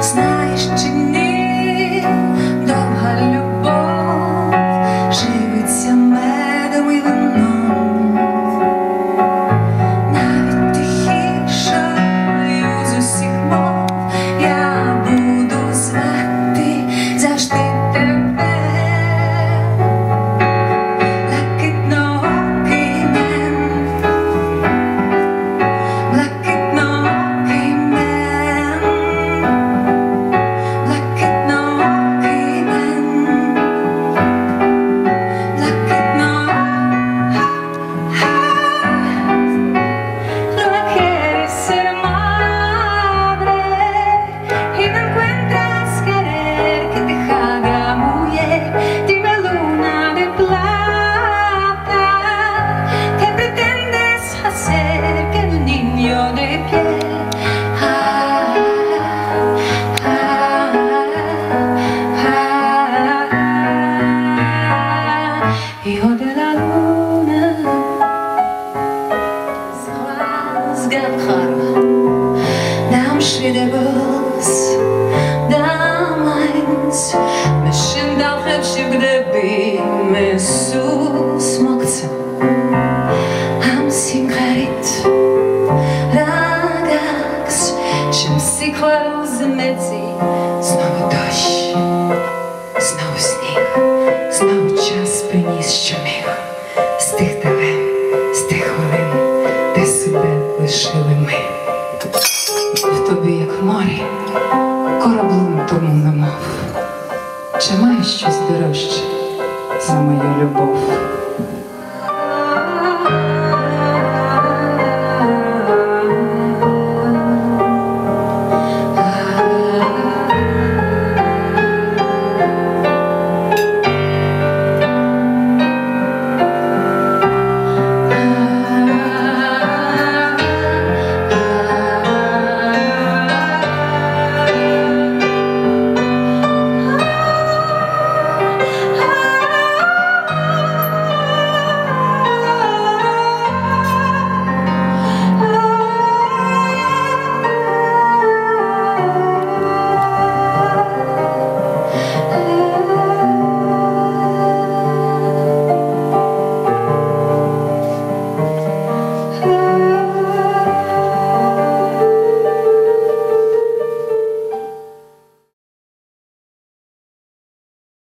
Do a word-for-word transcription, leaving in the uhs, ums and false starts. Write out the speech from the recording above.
знаєш чи ні, довга любов живиться медом і вином, навіть тихішою з усіх мов я буду звати завжди тебе. Блакитноокий мен, блакитноокий мен, блакитноокий мен, blacitno. Lo quieres ser madre y no encuentras querer que te haga mujer. Dime luna de plata, ¿qué pretendes hacer que un niño de piel? Ah, ah, ah, hijo de la luna, zgadzam. Dam świedełos, dam eins, myślę dalej, że gdyby my susmokcą. Am secret, ragaks, czym sykwalu zmyci. Znowu dощ, znowu сніг, знову час приніс щоміг. З тих давен, з тих хвилин, де себе лишили ми. В тобі, як в морі, кораблем тому немов. Чи маєш щось дорожче за мою любов?